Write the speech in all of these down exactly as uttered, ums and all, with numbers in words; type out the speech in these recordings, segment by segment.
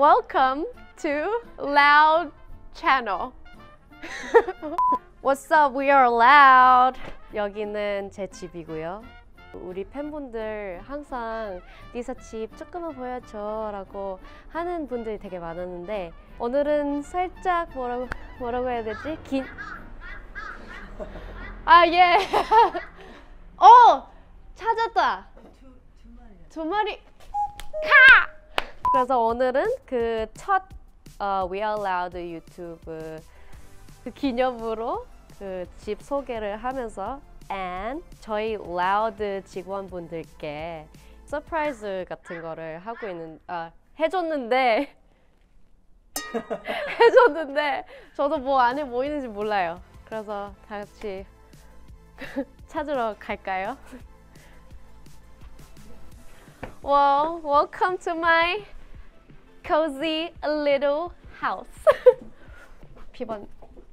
Welcome to Loud Channel. What's up? We are Loud. 여기는 제 집이고요. 우리 팬분들 항상 리사 집 조금만 보여줘 라고 하는 분들이 되게 많았는데 오늘은 살짝 뭐라고 뭐라고 해야 되지? 긴 아 예. 어 찾았다. 두 마리. 카. 그래서 오늘은 그 첫 어, We Are Loud 유튜브 그 기념으로 그 집 소개를 하면서 and 저희 라우드 직원분들께 서프라이즈 같은 거를 하고 있는 아 해줬는데 해줬는데 저도 뭐 안에 뭐 있는지 몰라요. 그래서 다 같이 찾으러 갈까요? Well, welcome to my cozy little house. 비번.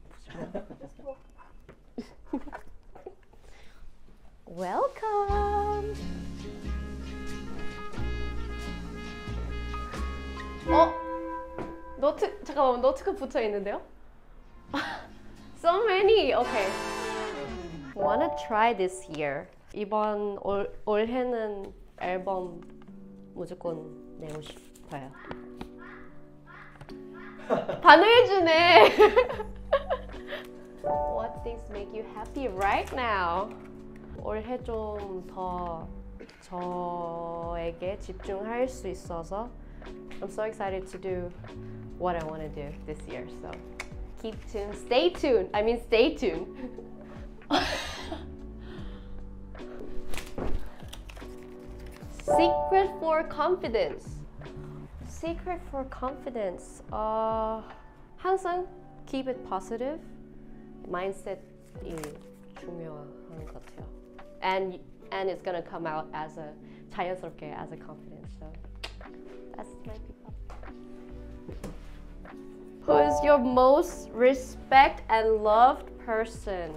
Welcome. 어? 노트 잠깐만 노트가 붙어 있는데요? So many. Okay. Wanna try this year. 이번 올 올해는 앨범 무조건 내고 싶어요. 반응해주네. What things make you happy right now? 올해 좀 더 저에게 집중할 수 있어서 I'm so excited to do what I want to do this year. So keep tuned. Stay tuned. I mean, stay tuned. Secret for confidence. Secret for confidence. 어, 항상 keep it positive. mindset이 중요한 것 같아요. And and it's gonna come out as a 자연스럽게 as a confidence. So that's my people. Who is your most respect and loved person?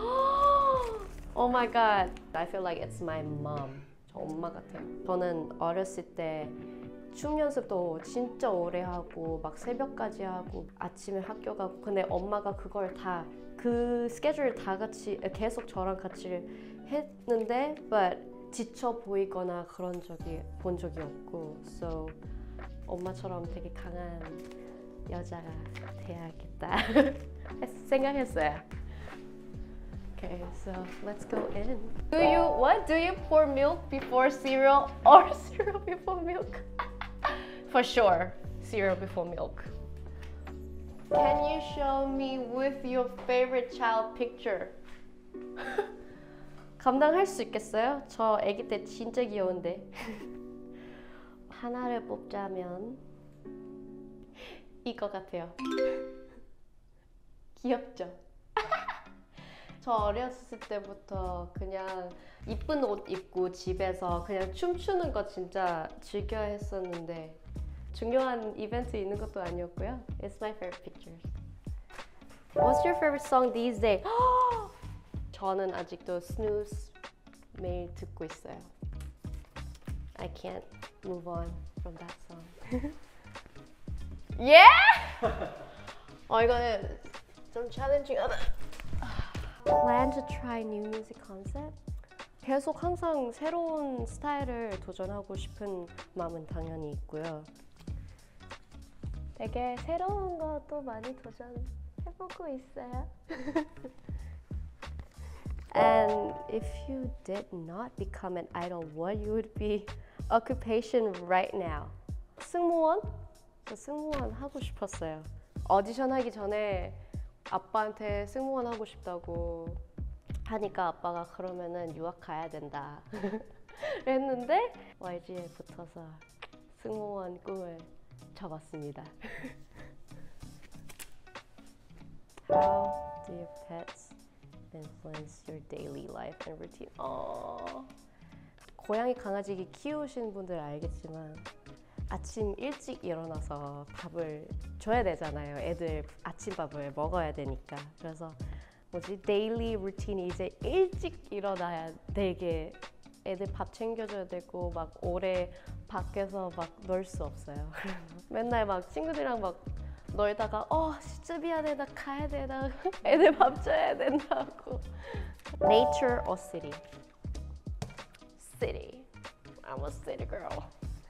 Oh my god. I feel like it's my mom. 저 엄마 같아요. 저는 어렸을 때 춤 연습도 진짜 오래 하고 막 새벽까지 하고 아침에 학교 가고 근데 엄마가 그걸 다 그 스케줄 다 같이 계속 저랑 같이 했는데 but 지쳐 보이거나 그런 적이 본 적이 없고 so 엄마처럼 되게 강한 여자가 돼야겠다 생각했어요. Okay, so let's go in. Do you what? Do you pour milk before cereal or cereal before milk? For sure, cereal before milk. Can you show me with your favorite child picture? 감당할 수 있겠어요? 저 아기 때 진짜 귀여운데. 하나를 뽑자면 이거 같아요. 귀엽죠? 저 어렸을 때부터 그냥 이쁜 옷 입고 집에서 그냥 춤추는 거 진짜 즐겨 했었는데 중요한 이벤트 있는 것도 아니었고요. It's my favorite pictures. What's your favorite song these days? 저는 아직도 Snooze 매일 듣고 있어요. I can't move on from that song. Yeah? 어 이거는 좀 챌린징하다. Plan to try new music concept? 계속 항상 새로운 스타일을 도전하고 싶은 마음은 당연히 있고요. 되게 새로운 것도 많이 도전해보고 있어요. And if you did not become an idol, what would be occupation right now? 승무원? 저 승무원 하고 싶었어요. 오디션 하기 전에 아빠한테 승무원 하고 싶다고 하니까 아빠가 그러면은 유학 가야 된다 했는데 와이지에 붙어서 승무원 꿈을 접었습니다. How do your pets influence your daily life and routine? 어, 고양이 강아지 키우신 분들 알겠지만 아침 일찍 일어나서 밥을 줘야 되잖아요. 애들 아침밥을 먹어야 되니까. 그래서 뭐지 데일리 루틴이 이제 일찍 일어나야 되게 애들 밥 챙겨줘야 되고 막 오래 밖에서 막 놀 수 없어요. 맨날 막 친구들이랑 막 놀다가 어 진짜 미안해 나 가야 돼 나 애들 밥 줘야 된다고. Nature or city? City. I'm a city girl.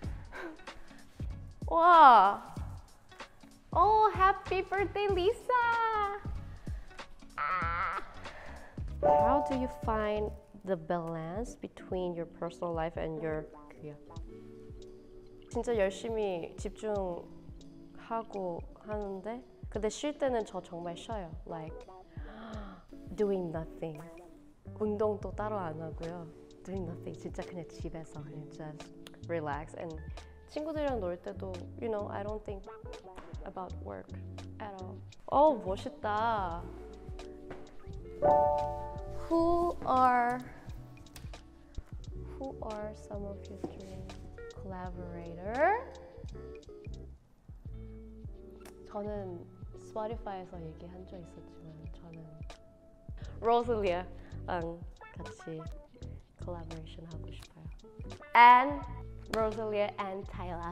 와. Oh, happy birthday, Lisa. Ah. How do you find the balance between your personal life and your career? 진짜 열심히 집중하고 하는데 근데 쉴 때는 저 정말 쉬어요. Like doing nothing. 운동도 따로 안 하고요. Doing nothing. 진짜 그냥 집에서 그냥 just relax. And 친구들이랑 놀 때도 you know I don't think about work at all. 어 멋있다. Who are Who are some of your dream collaborator? 저는 스포티파이에서 얘기한 적 있었지만 저는 로즐리아랑 같이 콜라보레이션 하고 싶어요. And Rosalia and Tyler.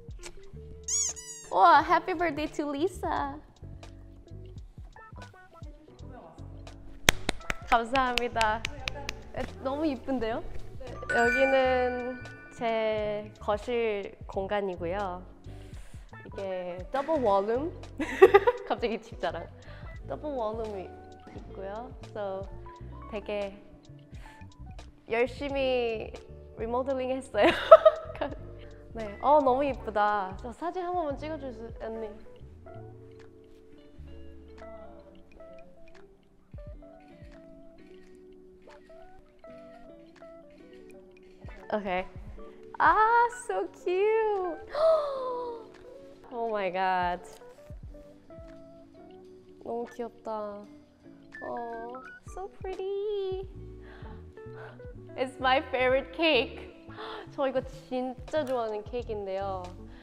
와, happy birthday to Lisa. 감사합니다. 너무 이쁜데요? 여기는 제 거실 공간이고요. 이게 더블 원룸. 갑자기 집 자랑. 더블 원룸이 있고요. So 되게 열심히 리모델링 했어요. 네, 어 너무 이쁘다. 저 사진 한 번만 찍어줄 수 언니. Okay. Ah, so cute. Oh my god. 너무 귀엽다. Oh, so pretty. It's my favorite cake. 저 이거 진짜 좋아하는 케이크인데요.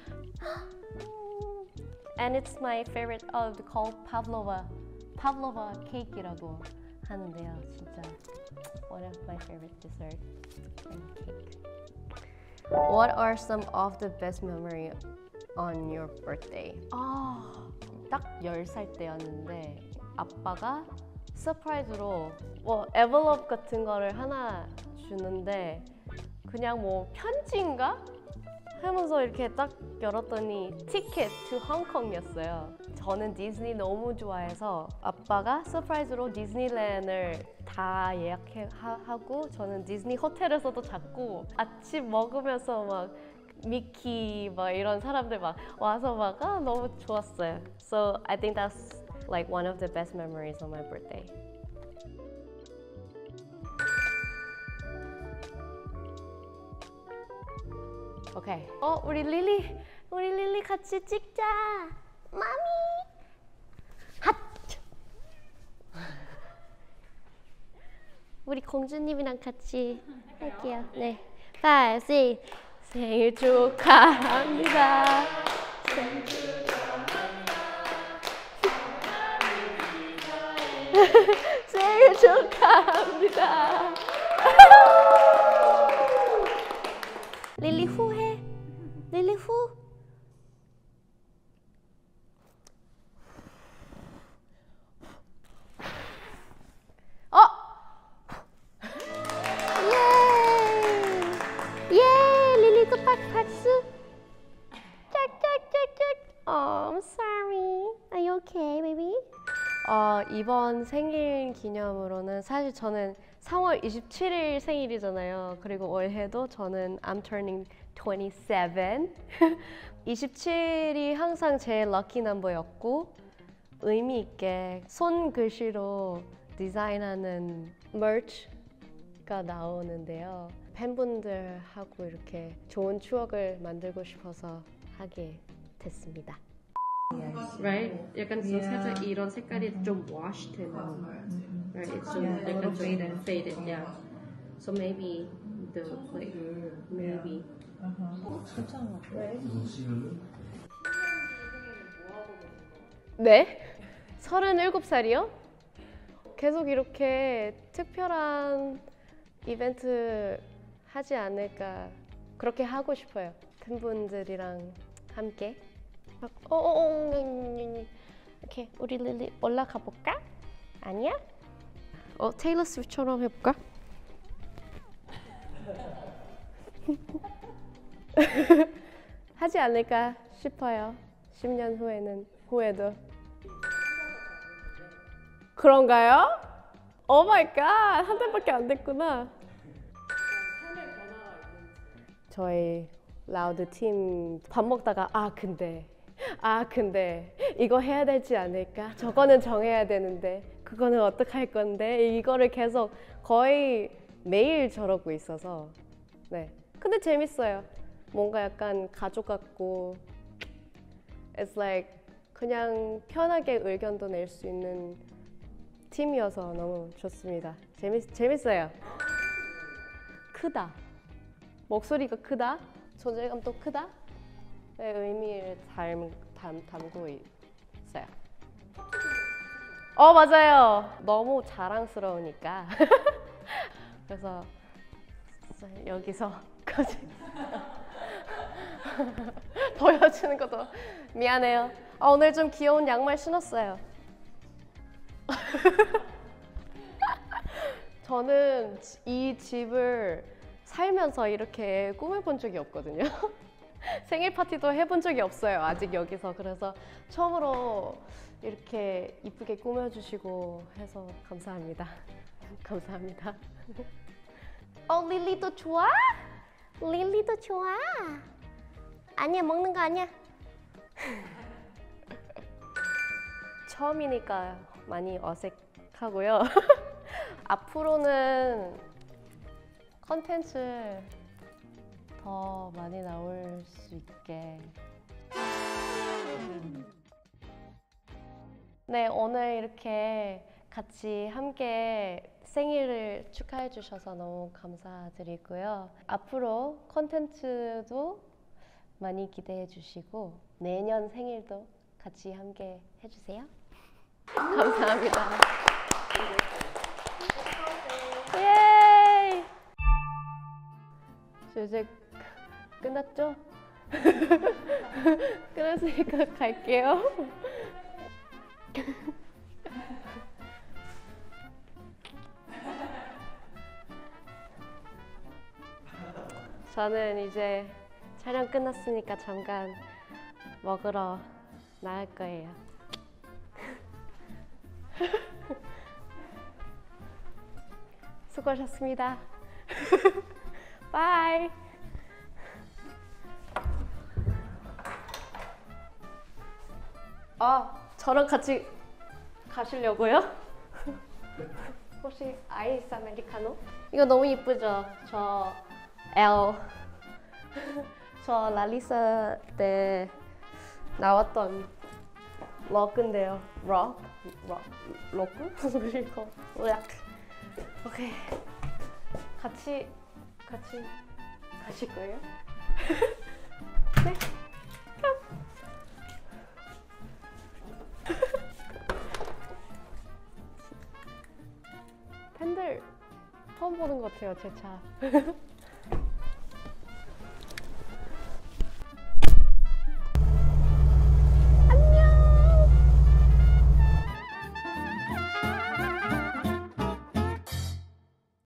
And it's my favorite. Oh, it's called Pavlova. Pavlova cake이라고 하는데요. 진짜 one of my favorite dessert and cake. What are some of the best memory on your birthday? 아, 딱 열 살 때였는데 아빠가 서프라이즈로 뭐 envelope 같은 거를 하나 주는데 그냥 뭐 편지인가? 하면서 이렇게 딱 열었더니 티켓 to 홍콩이었어요. 저는 디즈니 너무 좋아해서 아빠가 서프라이즈로 디즈니랜드를 다 예약하고 저는 디즈니 호텔에서도 잤고 아침 먹으면서 막 미키 막 이런 사람들 막 와서 막 아, 너무 좋았어요. So I think that's like one of the best memories on my birthday. 오케이. 어, 우리 릴리, 우리 릴리 같이 찍자. 마미. 핫. 우리 공주님이랑 같이 할게요. 네. five, six. 생일 축하합니다. 생일 축하합니다. 생일 축하합니다. 릴리 후해. 릴리 후. 어! 예! 예! 릴리도 박수. 짝짝짝짝. Oh, I'm sorry. Are you okay, baby? 어, 이번 생일 기념으로는 사실 저는 삼월 이십칠일 생일이잖아요. 그리고 올해도 저는 I'm turning twenty-seven. 이십칠이 항상 제 럭키 넘버였고 의미 있게 손글씨로 디자인하는 merch가 나오는데요. 팬분들하고 이렇게 좋은 추억을 만들고 싶어서 하게 됐습니다. Right? 약간 좀 살짝 이런 색깔이 좀 washed 되는. Right? It's 좀 약간 좀 faded. Faded, yeah. So maybe the like maybe. 괜찮은 것 같아요. 네? 서른일곱 살이요? 계속 이렇게 특별한 이벤트 하지 않을까 그렇게 하고 싶어요. 팬분들이랑 함께. 막, 어, 어, 어, 이렇게 우리 릴리 올라가 볼까? 아니야? 어, 테일러 스위프트처럼 해볼까? 하지 않을까 싶어요. 십 년 후에는 후에도. 그런가요? 오 마이 갓, 한 달밖에 안 됐구나. 저희 라우드 팀 밥 먹다가 아 근데 아 근데 이거 해야 되지 않을까? 저거는 정해야 되는데 그거는 어떡할 건데? 이거를 계속 거의 매일 저러고 있어서 네. 근데 재밌어요. 뭔가 약간 가족 같고 It's like 그냥 편하게 의견도 낼 수 있는 팀이어서 너무 좋습니다. 재밌, 재밌어요. 크다. 목소리가 크다. 존재감도 크다. 의 의미를 담, 담, 담고 있어요. 어 맞아요. 너무 자랑스러우니까. 그래서 여기서까지 보여주는 것도 미안해요. 아, 오늘 좀 귀여운 양말 신었어요. 저는 이 집을 살면서 이렇게 꾸며본 적이 없거든요. 생일 파티도 해본 적이 없어요. 아직 여기서. 그래서 처음으로 이렇게 이쁘게 꾸며주시고 해서 감사합니다. 감사합니다. 어, 릴리도 좋아? 릴리도 좋아? 아니야, 먹는 거 아니야. 처음이니까 많이 어색하고요. 앞으로는 컨텐츠 더 많이 나올 수 있게. 네, 오늘 이렇게 같이 함께 생일을 축하해 주셔서 너무 감사드리고요. 앞으로 컨텐츠도 많이 기대해 주시고 내년 생일도 같이 함께 해주세요. 감사합니다. 예! 저 이제 끝났죠? 끝났으니까 갈게요. 저는 이제 촬영 끝났으니까 잠깐 먹으러 나갈 거예요. 수고하셨습니다. 바이. 아, 저랑 같이 가시려고요? 혹시 아이스 아메리카노? 이거 너무 이쁘죠? 저 L 저 라리사 때 나왔던 럭인데요. 럭? 럭? 럭? 이거 락. 오케이. 같이 같이 가실 거예요? 네. 팬들 처음 보는 것 같아요, 제 차.